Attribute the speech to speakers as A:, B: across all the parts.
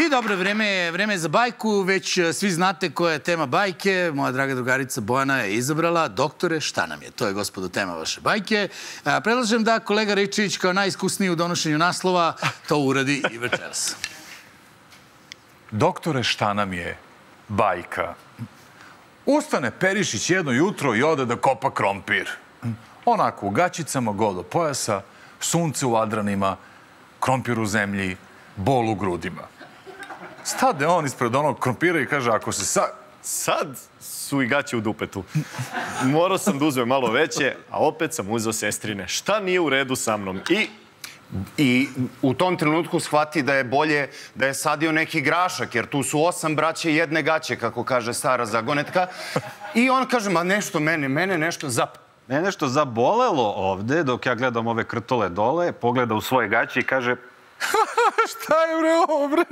A: I dobro, vreme je za bajku, već svi znate koja je tema bajke. Moja draga drugarica Bojana je izabrala Doktore, šta nam je? To je, gospodo, tema vaše bajke. Predlažem da kolega Ričić, kao najiskusniji u donošenju naslova, to uradi i večeras.
B: Doktore, šta nam je bajka? Ustane Perišić jedno jutro i ode da kopa krompir. Onako, u gaćicama, go do pojasa, sunce u adranima, krompir u zemlji, bol u grudima. Stade on ispred onog krompira i kaže, ako se
C: Sad su i gaće u dupetu. Morao sam da uzmem malo veće, a opet sam uzeo sestrine. Šta nije u redu sa mnom?
D: I u tom trenutku shvati da je bolje da je sadio neki grašak, jer tu su 8 braće i jedne gaće, kako kaže stara zagonetka. I on kaže, ma nešto mene nešto
E: Mene nešto zabolelo ovde, dok ja gledam ove krtole dole, pogleda u svoje gaće i kaže,
B: šta je bre ovo bre?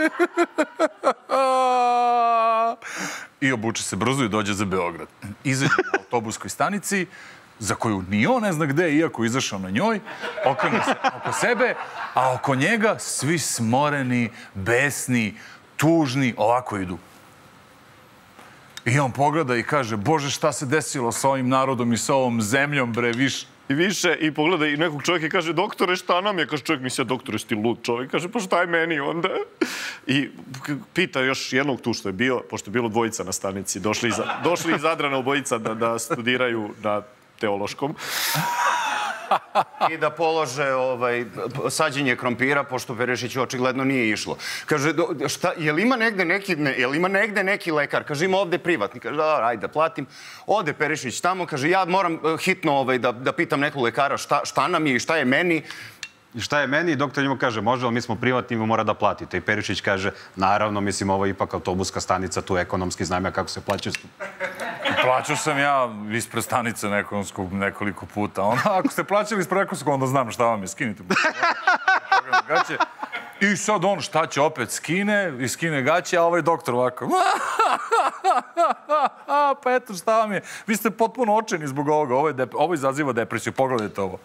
B: I obuče se brzo i dođe za Beograd. Izađe na autobuskoj stanici, za koju ni on ne zna gde je, iako izašao na njoj, okrene se oko sebe, a oko njega svi smoreni, besni, tužni, ovako idu. I on pogleda i kaže, Bože, šta se desilo sa ovim narodom i sa ovom zemljom, bre,
C: više i pogleda i nekog čovjeka i kaže, doktore, šta nam je? Kaže čovjek, misle, doktore, si ti lud čovjek. Kaže, pa šta je meni onda? I pita još jednog tu što je bio, pošto je bilo dvojica na stanici, došli iz Adrana obojica da studiraju na teološkom.
D: I da polože sađenje krompira, pošto Perišiću očigledno nije išlo. Kaže, jel ima negde neki lekar? Kaže, ima ovde privatni. Kaže, ajde da platim. Ode Perišić tamo, kaže, ja moram hitno da pitam nekog lekara šta nam je i šta je meni.
E: I šta je meni? Doktor njemu kaže, može, ali mi smo privatni, vi mora da platite. I Perišić kaže, naravno, mislim, ovo je ipak autobuska stanica, tu ekonomski, znam ja kako se plaća.
B: Plaćao sam ja ispred stanice ekonomskog nekoliko puta. Ako ste plaćali ispred ekonomskog, onda znam šta vam je. Skinite. I sad on šta će opet skine gaće, a ovaj doktor ovako. Pa eto šta vam je. Vi ste potpuno očeni zbog ovoga. Ovo izaziva depresiju. Pogledajte ovo.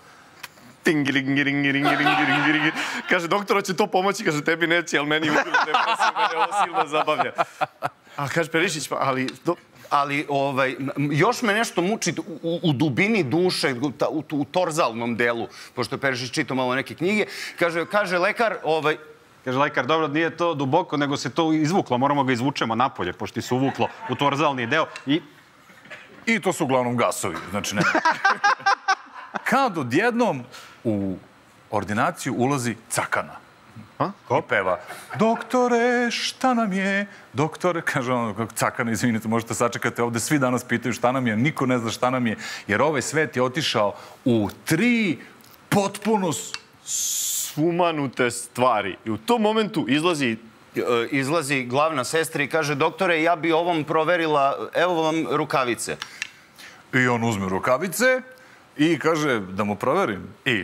C: Kaže, doktora će to pomoći, kaže, tebi neće, ali meni ubilo depresiju, mene ovo silno zabavlja. A kaže Perišić,
D: ali još me nešto muči u dubini duše, u torzalnom delu, pošto je Perišić čitao malo neke knjige. Kaže lekar,
E: Kaže lekar, dobro, nije to duboko, nego se to izvuklo, moramo ga izvučemo napolje, pošto se uvuklo u torzalni deo.
B: I to su uglavnom gasovi, znači ne. Kad odjednom u ordinaciju ulazi Cakana. I peva, doktore, šta nam je? Doktore, kaže ono, Cakana, izvinite, možete sačekati ovde, svi danas pitaju šta nam je, niko ne zna šta nam je, jer ovaj svet je otišao u 3 potpuno
C: sumanute stvari. I u tom momentu
D: izlazi glavna sestra i kaže, doktore, ja bi ovom proverila, evo vam rukavice.
B: I on uzme rukavice i kaže, da mu proverim. I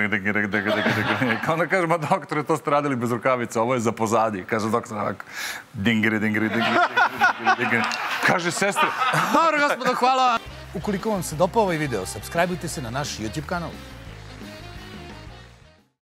B: onda kaže, ma doktore, to ste radili bez rukavica, ovo je za pozadi. Kaže doktor, ovako, dingiri. Kaže sestra.
A: Dobro, gospodo, hvala. Ukoliko vam se dopao ovaj video, subscribeujte se na naš YouTube kanal.